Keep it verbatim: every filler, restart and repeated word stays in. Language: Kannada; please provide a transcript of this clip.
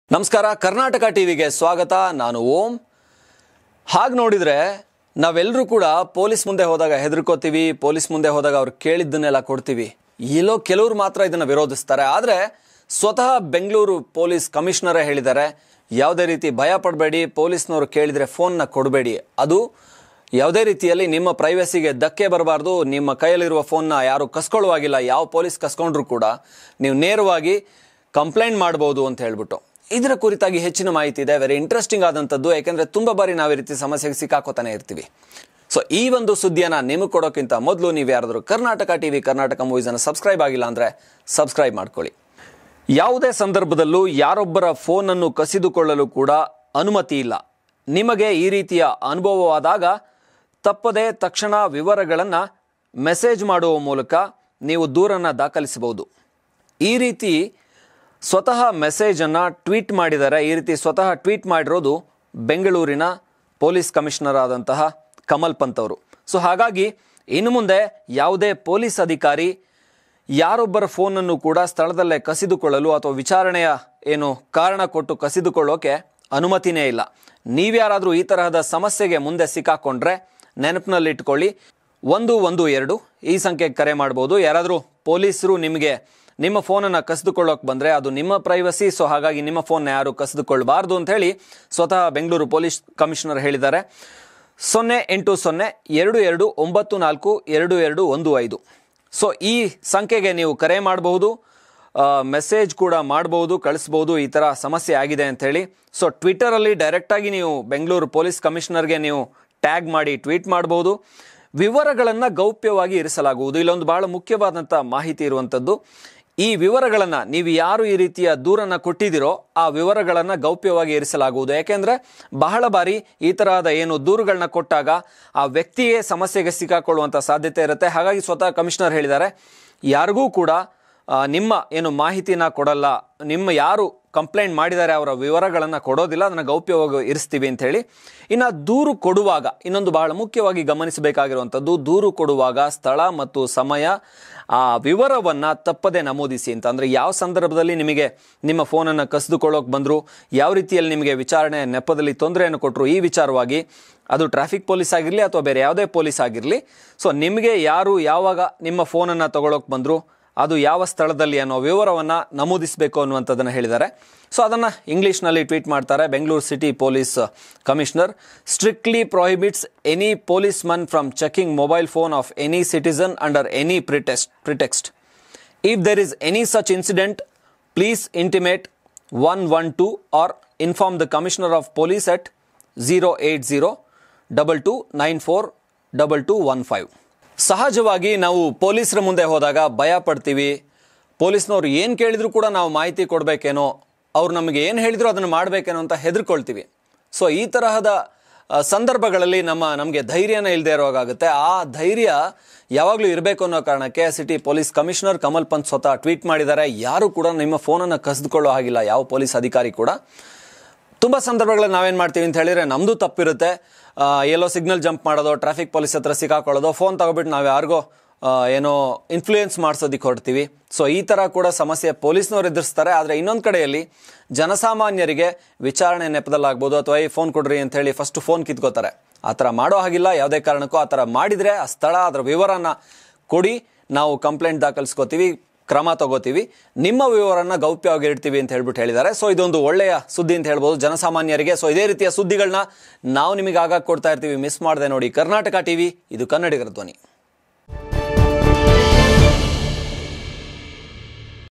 ನಮಸ್ಕಾರ ಕರ್ನಾಟಕ ಟಿವಿಗೆ ಸ್ವಾಗತ. ನಾನು ಓಂ. ಹಾಗೆ ನೋಡಿದರೆ ನಾವೆಲ್ಲರೂ ಕೂಡ ಪೊಲೀಸ್ ಮುಂದೆ ಹೋದಾಗ ಹೆದರ್ಕೋತೀವಿ, ಪೊಲೀಸ್ ಮುಂದೆ ಹೋದಾಗ ಅವ್ರು ಕೇಳಿದ್ದನ್ನೆಲ್ಲ ಕೊಡ್ತೀವಿ. ಎಲ್ಲೋ ಕೆಲವರು ಮಾತ್ರ ಇದನ್ನು ವಿರೋಧಿಸ್ತಾರೆ. ಆದರೆ ಸ್ವತಃ ಬೆಂಗಳೂರು ಪೊಲೀಸ್ ಕಮಿಷನರೇ ಹೇಳಿದ್ದಾರೆ, ಯಾವುದೇ ರೀತಿ ಭಯ ಪಡಬೇಡಿ, ಪೊಲೀಸ್ನವರು ಕೇಳಿದರೆ ಫೋನ್ನ ಕೊಡಬೇಡಿ. ಅದು ಯಾವುದೇ ರೀತಿಯಲ್ಲಿ ನಿಮ್ಮ ಪ್ರೈವಸಿಗೆ ಧಕ್ಕೆ ಬರಬಾರ್ದು. ನಿಮ್ಮ ಕೈಯಲ್ಲಿರುವ ಫೋನ್ನ ಯಾರು ಕಸ್ಕೊಳ್ಳುವಾಗಿಲ್ಲ. ಯಾವ ಪೊಲೀಸ್ ಕಸ್ಕೊಂಡ್ರು ಕೂಡ ನೀವು ನೇರವಾಗಿ ಕಂಪ್ಲೇಂಟ್ ಮಾಡ್ಬೋದು ಅಂತ ಹೇಳ್ಬಿಟ್ಟು ಇದರ ಕುರಿತಾಗಿ ಹೆಚ್ಚಿನ ಮಾಹಿತಿ ಇದೆ. ವೆರಿ ಇಂಟ್ರೆಸ್ಟಿಂಗ್ ಆದಂಥದ್ದು. ಯಾಕೆಂದರೆ ತುಂಬ ಬಾರಿ ನಾವು ಈ ರೀತಿ ಸಮಸ್ಯೆಗೆ ಸಿಕ್ಕಾಕೋತಾನೆ ಇರ್ತೀವಿ. ಸೊ ಈ ಒಂದು ಸುದ್ದಿಯನ್ನು ನಿಮಗೆ ಕೊಡೋಕ್ಕಿಂತ ಮೊದಲು ನೀವು ಯಾರಾದರೂ ಕರ್ನಾಟಕ ಟಿವಿ ಕರ್ನಾಟಕ ಮೂವೀಸನ್ನು ಸಬ್ಸ್ಕ್ರೈಬ್ ಆಗಿಲ್ಲ ಅಂದರೆ ಸಬ್ಸ್ಕ್ರೈಬ್ ಮಾಡ್ಕೊಳ್ಳಿ. ಯಾವುದೇ ಸಂದರ್ಭದಲ್ಲೂ ಯಾರೊಬ್ಬರ ಫೋನನ್ನು ಕಸಿದುಕೊಳ್ಳಲು ಕೂಡ ಅನುಮತಿ ಇಲ್ಲ. ನಿಮಗೆ ಈ ರೀತಿಯ ಅನುಭವವಾದಾಗ ತಪ್ಪದೆ ತಕ್ಷಣ ವಿವರಗಳನ್ನು ಮೆಸೇಜ್ ಮಾಡುವ ಮೂಲಕ ನೀವು ದೂರನ್ನು ದಾಖಲಿಸಬಹುದು. ಈ ರೀತಿ ಸ್ವತಃ ಮೆಸೇಜನ್ನು ಟ್ವೀಟ್ ಮಾಡಿದ್ದಾರೆ. ಈ ರೀತಿ ಸ್ವತಃ ಟ್ವೀಟ್ ಮಾಡಿರೋದು ಬೆಂಗಳೂರಿನ ಪೊಲೀಸ್ ಕಮಿಷನರ್ ಆದಂತಹ ಕಮಲ್ ಪಂತ್ ಅವರು. ಸೊ ಹಾಗಾಗಿ ಇನ್ನು ಮುಂದೆ ಯಾವುದೇ ಪೊಲೀಸ್ ಅಧಿಕಾರಿ ಯಾರೊಬ್ಬರ ಫೋನನ್ನು ಕೂಡ ಸ್ಥಳದಲ್ಲೇ ಕಸಿದುಕೊಳ್ಳಲು ಅಥವಾ ವಿಚಾರಣೆಯ ಏನು ಕಾರಣ ಕೊಟ್ಟು ಕಸಿದುಕೊಳ್ಳೋಕೆ ಅನುಮತಿನೇ ಇಲ್ಲ. ನೀವ್ಯಾರಾದರೂ ಈ ತರಹದ ಸಮಸ್ಯೆಗೆ ಮುಂದೆ ಸಿಕ್ಕಾಕೊಂಡ್ರೆ ನೆನಪಿನಲ್ಲಿಟ್ಕೊಳ್ಳಿ, ಒಂದು ಒಂದು ಎರಡು ಈ ಸಂಖ್ಯೆಗೆ ಕರೆ ಮಾಡ್ಬೋದು. ಯಾರಾದರೂ ಪೊಲೀಸರು ನಿಮಗೆ ನಿಮ್ಮ ಫೋನನ್ನು ಕಸಿದುಕೊಳ್ಳೋಕೆ ಬಂದರೆ ಅದು ನಿಮ್ಮ ಪ್ರೈವಸಿ. ಸೊ ಹಾಗಾಗಿ ನಿಮ್ಮ ಫೋನ್ನ ಯಾರು ಕಸಿದುಕೊಳ್ಳಬಾರ್ದು ಅಂತ ಹೇಳಿ ಸ್ವತಃ ಬೆಂಗಳೂರು ಪೊಲೀಸ್ ಕಮಿಷನರ್ ಹೇಳಿದ್ದಾರೆ. ಸೊನ್ನೆ ಎಂಟು ಸೊನ್ನೆ ಎರಡು ಎರಡು ಒಂಬತ್ತು ನಾಲ್ಕು ಎರಡು ಎರಡು ಒಂದು ಐದು ಸೊ ಈ ಸಂಖ್ಯೆಗೆ ನೀವು ಕರೆ ಮಾಡಬಹುದು, ಮೆಸೇಜ್ ಕೂಡ ಮಾಡಬಹುದು, ಕಳಿಸ್ಬೋದು. ಈ ಥರ ಸಮಸ್ಯೆ ಆಗಿದೆ ಅಂಥೇಳಿ ಸೊ ಟ್ವಿಟ್ಟರಲ್ಲಿ ಡೈರೆಕ್ಟಾಗಿ ನೀವು ಬೆಂಗಳೂರು ಪೊಲೀಸ್ ಕಮಿಷನರ್ಗೆ ನೀವು ಟ್ಯಾಗ್ ಮಾಡಿ ಟ್ವೀಟ್ ಮಾಡಬಹುದು. ವಿವರಗಳನ್ನು ಗೌಪ್ಯವಾಗಿ ಇರಿಸಲಾಗುವುದು. ಇಲ್ಲೊಂದು ಬಹಳ ಮುಖ್ಯವಾದಂಥ ಮಾಹಿತಿ ಇರುವಂಥದ್ದು. ಈ ವಿವರಗಳನ್ನು ನೀವು ಯಾರು ಈ ರೀತಿಯ ದೂರನ್ನು ಕೊಟ್ಟಿದ್ದೀರೋ ಆ ವಿವರಗಳನ್ನು ಗೌಪ್ಯವಾಗಿ ಇರಿಸಲಾಗುವುದು. ಯಾಕೆಂದರೆ ಬಹಳ ಬಾರಿ ಈ ತರಹದ ಏನು ದೂರುಗಳನ್ನ ಕೊಟ್ಟಾಗ ಆ ವ್ಯಕ್ತಿಯೇ ಸಮಸ್ಯೆಗೆ ಸಿಕ್ಕಾಕೊಳ್ಳುವಂಥ ಸಾಧ್ಯತೆ ಇರುತ್ತೆ. ಹಾಗಾಗಿ ಸ್ವತಃ ಕಮಿಷನರ್ ಹೇಳಿದ್ದಾರೆ, ಯಾರಿಗೂ ಕೂಡ ನಿಮ್ಮ ಏನು ಮಾಹಿತಿನ ಕೊಡಲ್ಲ, ನಿಮ್ಮ ಯಾರು ಕಂಪ್ಲೇಂಟ್ ಮಾಡಿದ್ದಾರೆ ಅವರ ವಿವರಗಳನ್ನು ಕೊಡೋದಿಲ್ಲ, ಅದನ್ನು ಗೌಪ್ಯವಾಗಿ ಇರಿಸ್ತೀವಿ ಅಂತ ಹೇಳಿ. ಇನ್ನು ದೂರು ಕೊಡುವಾಗ ಇನ್ನೊಂದು ಬಹಳ ಮುಖ್ಯವಾಗಿ ಗಮನಿಸಬೇಕಾಗಿರುವಂಥದ್ದು, ದೂರು ಕೊಡುವಾಗ ಸ್ಥಳ ಮತ್ತು ಸಮಯ ಆ ವಿವರವನ್ನು ತಪ್ಪದೆ ನಮೂದಿಸಿ ಅಂತ. ಅಂದರೆ ಯಾವ ಸಂದರ್ಭದಲ್ಲಿ ನಿಮಗೆ ನಿಮ್ಮ ಫೋನನ್ನು ಕಸಿದುಕೊಳ್ಳೋಕೆ ಬಂದರು, ಯಾವ ರೀತಿಯಲ್ಲಿ ನಿಮಗೆ ವಿಚಾರಣೆ ನೆಪದಲ್ಲಿ ತೊಂದರೆಯನ್ನು ಕೊಟ್ಟರು, ಈ ವಿಚಾರವಾಗಿ ಅದು ಟ್ರಾಫಿಕ್ ಪೊಲೀಸ್ ಆಗಿರಲಿ ಅಥವಾ ಬೇರೆ ಯಾವುದೇ ಪೊಲೀಸ್ ಆಗಿರಲಿ, ಸೊ ನಿಮಗೆ ಯಾರು ಯಾವಾಗ ನಿಮ್ಮ ಫೋನನ್ನು ತಗೊಳ್ಳೋಕೆ ಬಂದರು, ಅದು ಯಾವ ಸ್ಥಳದಲ್ಲಿ ಅನ್ನೋ ವಿವರವನ್ನು ನಮೂದಿಸಬೇಕು ಅನ್ನುವಂಥದ್ದನ್ನು ಹೇಳಿದ್ದಾರೆ. ಸೊ ಅದನ್ನು ಇಂಗ್ಲೀಷ್ನಲ್ಲಿ ಟ್ವೀಟ್ ಮಾಡ್ತಾರೆ. Bengaluru city police commissioner strictly prohibits any police man from checking mobile phone of any citizen under any pretest pretext if there is any such incident please intimate one one two or inform the commissioner of police at zero eight zero double two nine four double two one five. ಸಹಜವಾಗಿ ನಾವು ಪೊಲೀಸರ ಮುಂದೆ ಹೋದಾಗ ಭಯ ಪಡ್ತೀವಿ. ಪೊಲೀಸ್ನವ್ರು ಏನು ಕೇಳಿದ್ರು ಕೂಡ ನಾವು ಮಾಹಿತಿ ಕೊಡಬೇಕೇನೋ, ಅವ್ರು ನಮಗೆ ಏನು ಹೇಳಿದ್ರು ಅದನ್ನು ಮಾಡಬೇಕೇನೋ ಅಂತ ಹೆದರ್ಕೊಳ್ತೀವಿ. ಸೊ ಈ ತರಹದ ಸಂದರ್ಭಗಳಲ್ಲಿ ನಮ್ಮ ನಮಗೆ ಧೈರ್ಯನೇ ಇಲ್ಲದೆ ಇರೋವಾಗುತ್ತೆ. ಆ ಧೈರ್ಯ ಯಾವಾಗಲೂ ಇರಬೇಕು ಅನ್ನೋ ಕಾರಣಕ್ಕೆ city police commissioner Kamal Pant ಸ್ವತಃ ಟ್ವೀಟ್ ಮಾಡಿದ್ದಾರೆ. ಯಾರು ಕೂಡ ನಿಮ್ಮ ಫೋನನ್ನು ಕಸಿದುಕೊಳ್ಳೋ ಹಾಗಿಲ್ಲ, ಯಾವ ಪೊಲೀಸ್ ಅಧಿಕಾರಿ ಕೂಡ. ತುಂಬ ಸಂದರ್ಭಗಳಲ್ಲಿ ನಾವೇನು ಮಾಡ್ತೀವಿ ಅಂತ ಹೇಳಿದರೆ ನಮ್ಮದು ತಪ್ಪಿರುತ್ತೆ. ಎಲ್ಲೋ ಸಿಗ್ನಲ್ ಜಂಪ್ ಮಾಡೋದು, ಟ್ರಾಫಿಕ್ ಪೊಲೀಸ್ ಹತ್ರ ಸಿಕ್ಕಾಕೊಳ್ಳೋದು, ಫೋನ್ ತಗೊಬಿಟ್ಟು ನಾವು ಯಾರಿಗೋ ಏನೋ ಇನ್ಫ್ಲೂಯೆನ್ಸ್ ಮಾಡಿಸೋದಕ್ಕೆ ಹೊರಡ್ತೀವಿ. ಸೊ ಈ ಥರ ಕೂಡ ಸಮಸ್ಯೆ ಪೊಲೀಸ್ನವ್ರು ಎದುರಿಸ್ತಾರೆ. ಆದರೆ ಇನ್ನೊಂದು ಕಡೆಯಲ್ಲಿ ಜನಸಾಮಾನ್ಯರಿಗೆ ವಿಚಾರಣೆ ನೆಪದಲ್ಲಾಗ್ಬೋದು ಅಥವಾ ಈ ಫೋನ್ ಕೊಡ್ರಿ ಅಂತ ಹೇಳಿ ಫಸ್ಟ್ ಫೋನ್ ಕಿತ್ಕೋತಾರೆ. ಆ ಥರ ಮಾಡೋ ಹಾಗಿಲ್ಲ ಯಾವುದೇ ಕಾರಣಕ್ಕೂ. ಆ ಥರ ಮಾಡಿದರೆ ಆ ಸ್ಥಳ ಅದರ ವಿವರನ ಕೊಡಿ, ನಾವು ಕಂಪ್ಲೇಂಟ್ ದಾಖಲಿಸ್ಕೋತೀವಿ, ಕ್ರಮ ತಗೋತೀವಿ, ನಿಮ್ಮ ವಿವರನ್ನ ಗೌಪ್ಯವಾಗಿ ಇಡ್ತೀವಿ ಅಂತ ಹೇಳ್ಬಿಟ್ಟು ಹೇಳಿದ್ದಾರೆ. ಸೊ ಇದೊಂದು ಒಳ್ಳೆಯ ಸುದ್ದಿ ಅಂತ ಹೇಳ್ಬೋದು ಜನಸಾಮಾನ್ಯರಿಗೆ. ಸೊ ಇದೇ ರೀತಿಯ ಸುದ್ದಿಗಳನ್ನ ನಾವು ನಿಮಗೆ ಆಗಾಗ ಕೊಡ್ತಾ ಇರ್ತೀವಿ, ಮಿಸ್ ಮಾಡದೆ ನೋಡಿ. ಕರ್ನಾಟಕ ಟಿವಿ, ಇದು ಕನ್ನಡಿಗರ ಧ್ವನಿ.